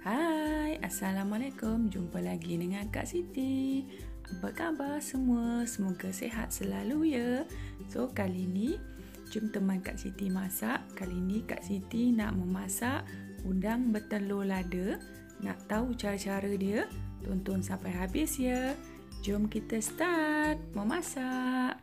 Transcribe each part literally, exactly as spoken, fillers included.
Hai, Assalamualaikum. Jumpa lagi dengan Kak Siti. Apa khabar semua? Semoga sihat selalu ya. So, kali ni jom teman Kak Siti masak. Kali ni Kak Siti nak memasak udang bertelur lada. Nak tahu cara-cara dia? Tonton sampai habis ya. Jom kita start memasak.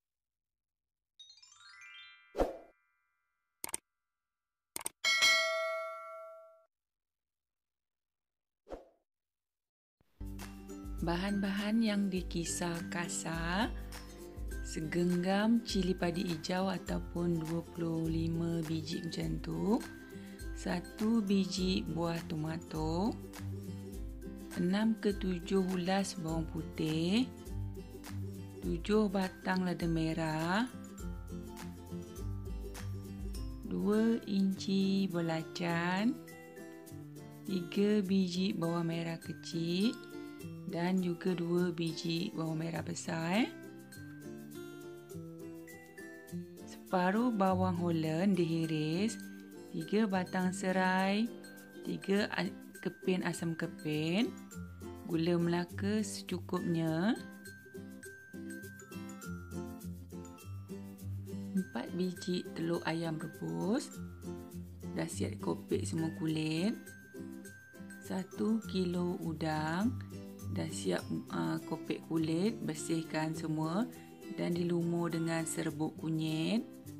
Bahan-bahan yang dikisar kasar: segenggam cili padi hijau ataupun dua puluh lima biji macam tu, satu biji buah tomato, enam ke tujuh hulas bawang putih, tujuh batang lada merah, dua inci belacan, tiga biji bawang merah kecil dan juga dua biji bawang merah besar. Eh. Separuh bawang Holland dihiris, tiga batang serai, tiga keping asam keping, gula Melaka secukupnya, empat biji telur ayam rebus, dah siap kopek semua kulit, satu kilo udang, dah siap uh, kopek kulit, bersihkan semua dan dilumur dengan serbuk kunyit.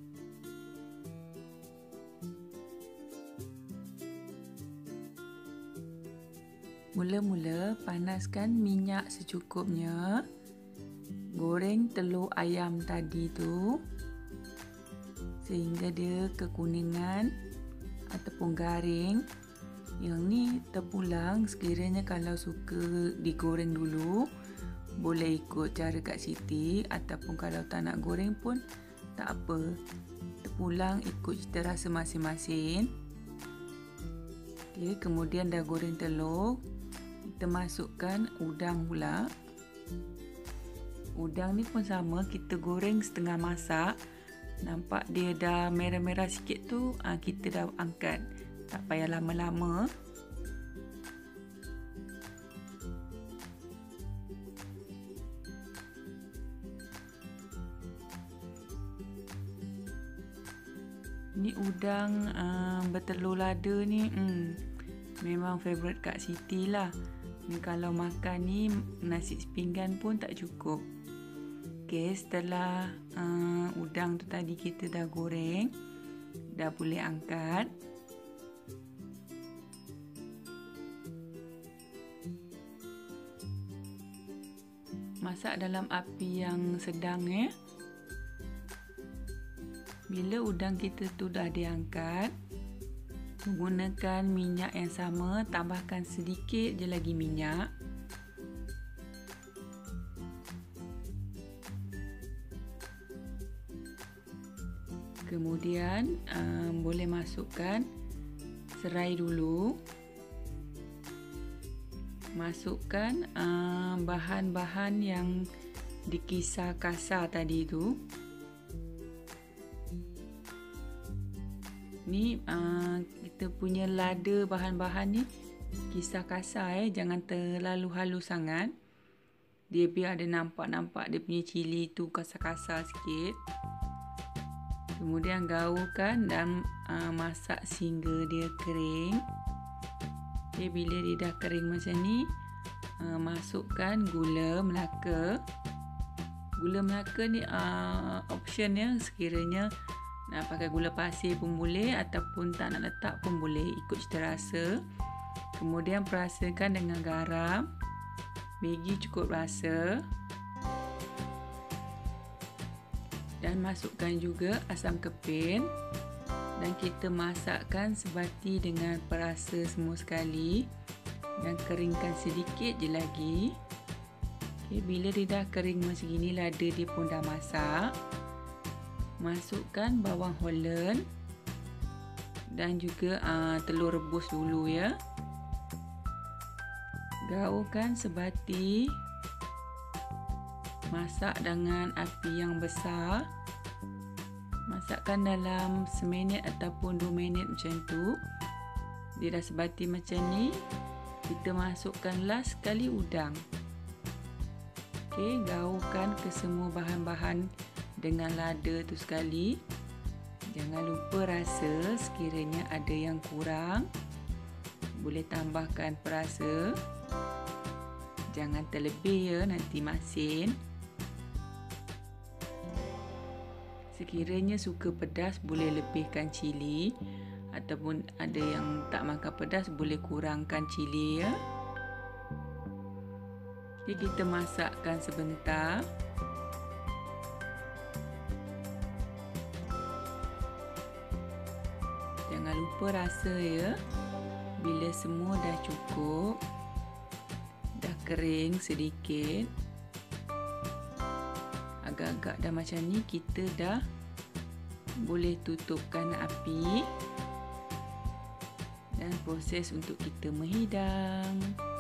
Mula-mula panaskan minyak secukupnya. Goreng telur ayam tadi tu sehingga dia kekuningan ataupun garing. Yang ni terpulang, sekiranya kalau suka digoreng dulu boleh ikut cara Kak Siti, ataupun kalau tak nak goreng pun tak apa, terpulang ikut cita rasa masing-masing. Okay, kemudian dah goreng telur, kita masukkan udang pula. Udang ni pun sama, kita goreng setengah masak. Nampak dia dah merah-merah sikit tu, kita dah angkat. Tak payah lama-lama. Ni udang uh, bertelur lada ni hmm, memang favourite Kak Siti lah. Ni kalau makan ni nasi sepinggan pun tak cukup. Okay, setelah uh, udang tu tadi kita dah goreng, dah boleh angkat. Masak dalam api yang sedang ya. Bila udang kita tu dah diangkat, menggunakan minyak yang sama, tambahkan sedikit je lagi minyak. Kemudian um, boleh masukkan serai dulu. Masukkan uh, bahan-bahan yang dikisar kasar tadi tu. Ni uh, kita punya lada bahan-bahan ni kisar kasar eh, jangan terlalu halus sangat. Dia biar ada nampak-nampak dia punya cili tu kasar-kasar sikit. Kemudian gaulkan dan uh, masak sehingga dia kering. Okay, bila dia dah kering macam ni, uh, masukkan gula Melaka. Gula Melaka ni uh, option ya, sekiranya nak pakai gula pasir pun boleh, ataupun tak nak letak pun boleh, ikut cita rasa. Kemudian perasakan dengan garam, Maggi cukup rasa, dan masukkan juga asam keping. Dan kita masakkan sebati dengan perasa semua sekali dan keringkan sedikit je lagi. Okay, bila dia dah kering macam ni, lada dia pun dah masak. Masukkan bawang Holland dan juga uh, telur rebus dulu ya. Gaulkan sebati. Masak dengan api yang besar. Masakkan dalam seminit ataupun dua minit macam tu. Dia dah sebati macam ni, kita masukkanlah sekali udang. Okey, gaulkan ke semua bahan-bahan dengan lada tu sekali. Jangan lupa rasa, sekiranya ada yang kurang, boleh tambahkan perasa. Jangan terlebih ya, nanti masin. Sekiranya suka pedas, boleh lebihkan cili. Ataupun ada yang tak makan pedas, boleh kurangkan cili ya. Jadi kita masakkan sebentar. Jangan lupa rasa ya. Bila semua dah cukup, dah kering sedikit, agak-agak dah macam ni, kita dah boleh tutupkan api dan proses untuk kita menghidang.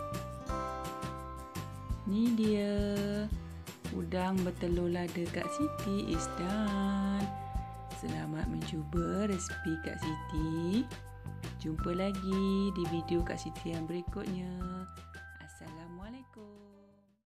Ni dia udang bertelur lada Kak Siti is done. Selamat mencuba resipi Kak Siti. Jumpa lagi di video Kak Siti yang berikutnya. Assalamualaikum.